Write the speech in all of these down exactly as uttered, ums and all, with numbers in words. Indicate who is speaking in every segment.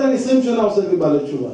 Speaker 1: רבותיי, אני עשרים שנה עוסק בבעלי תשובה.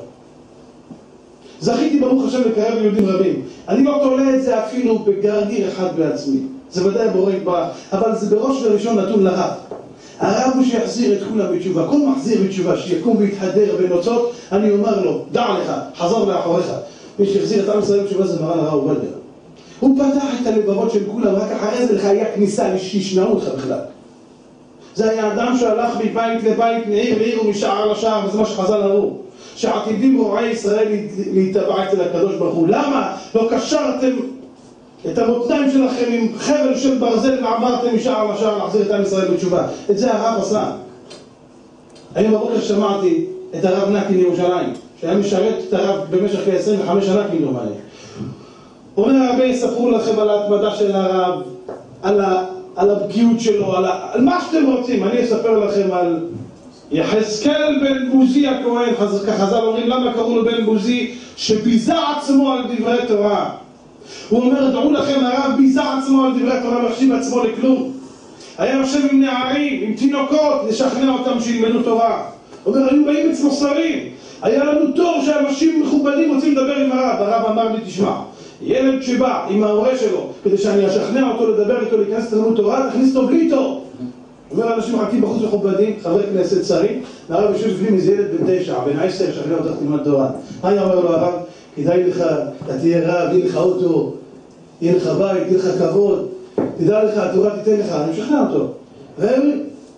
Speaker 1: זכיתי ברוך השם לקרב ליהודים רבים. אני לא תולה את זה אפילו בגרגיר אחד בעצמי. זה ודאי בורא יתברך, אבל זה בראש וראשון נתון לרב. הרב הוא שיחזיר את כולם בתשובה. כל מחזיר בתשובה שיקום ויתהדר בנוצות, אני אומר לו, דע לך, חזור לאחוריך. מי שיחזיר את עם ישראל בתשובה זה מרן הרב עובדיה. הוא פתח את הלבבות של כולם, רק אחרי זה לך היה כניסה שישמעו אותך בכלל. זה היה אדם שהלך מבית לבית, מעיר לעיר ומשער לשער, וזה מה שחז"ל אמרו. שעתידים רועי ישראל להתבע אצל הקדוש ברוך הוא. למה לא קשרתם את המותניים שלכם עם חבל של ברזל ועברתם משער לשער להחזיר את עם ישראל בתשובה? את זה הרב עשה. היום בבוקר שמעתי את הרב נקי מירושלים, שהיה משרת את הרב במשך כ-עשרים וחמש שנה כמדומני. אומר הרבה, יספרו לכם על ההתמדה של הרב, על, ה, על הבקיאות שלו, על, ה, על מה שאתם רוצים. אני אספר לכם על יחזקאל בן בוזי הכהן. כחז"ל אומרים, למה קראו לו בן בוזי? שביזה עצמו על דברי תורה. הוא אומר, דעו לכם, הרב ביזה עצמו על דברי תורה, מחשיב עצמו לכלום. היה יושב עם נערים, עם תינוקות, לשכנע אותם שילמדו תורה. הוא אומר, היו באים אצלו שרים, היה לנו תור שאנשים מכובדים רוצים לדבר עם הרב. הרב אמר לי, תשמע, ילד שבא עם ההורה שלו כדי שאני אשכנע אותו לדבר איתו, להיכנס לתלמוד תורה, תכניס אותו בלי תור. אומר, אנשים מחכים בחוץ מכובדים, חברי כנסת, שרים, והרב יושב בפנים איזה ילד בן תשע, בן עשר, שכנע אותך תלמד תורה. מה היה אומר לו הרב? כדאי לך, אתה תהיה רב, יהיה לך אוטו, יהיה לך בית, יהיה לך כבוד, תדע לך, התורה תיתן לך. אני משכנע אותו. והוא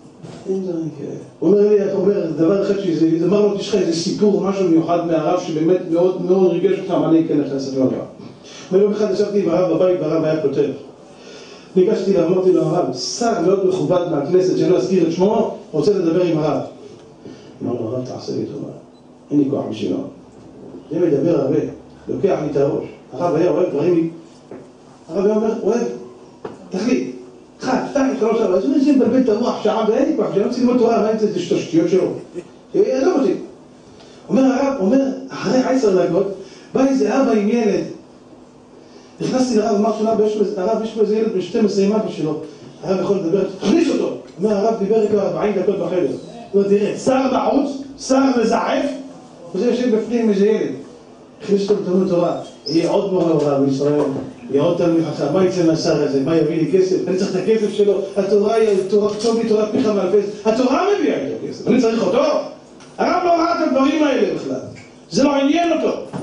Speaker 1: אומר לי, אתה אומר, דבר אחד שזה, אמר לו, תשכח, זה סיפור, משהו מיוחד מהרב שבאמת מאוד מאוד ריגש אותם, אני אכנס לספר הרב. ויום אחד ישבתי עם הרב בבית והרב היה כותב. ניגשתי לה, אמרתי לו, הרב, שר מאוד מכובד מהכנסת שלא אזכיר את שמו, רוצה לדבר עם הרב. אמר לו, הרב, תעשה לי טובה, אין לי כוח בשבילו. זה מדבר הרבה, לוקח לי את הראש. הרב היה אוהב דברים, הרב היה אומר, אוהב, תחליט, אחד, שתיים, שלוש, ארבע, אז אני מבלבל את הרוח שעה ואין לי כוח, שאני רוצה ללמוד תורה, מה זה שטויות שלו? לא אותי. אומר הרב, אומר, אחרי עשר דקות, בא איזה אבא עם ילד, נכנסתי לרב, אמרתי לו, הרב, יש פה איזה ילד בשתים עשרה עם אבא שלו, הרב יכול לדבר, תכניס אותו. אומר, הרב דיבר איתו ארבעים דקות בחדר. הוא אומר, תראה, שר בחוץ, שר מזעף, וזה יושב בפנים איזה ילד. הכניס אותו לתלמוד תורה, יהיה עוד מורה הוראה בישראל, יהיה עוד תלמיד חכם, מה יצא מהשר הזה, מה יביא לי כסף, אני צריך את הכסף שלו, התורה היא, קצוב לי תורת פיך מאלפס, התורה מביאה איתו כסף, אני צריך אותו? הרב לא ראה את הדברים האלה בכלל, זה לא עניין אותו.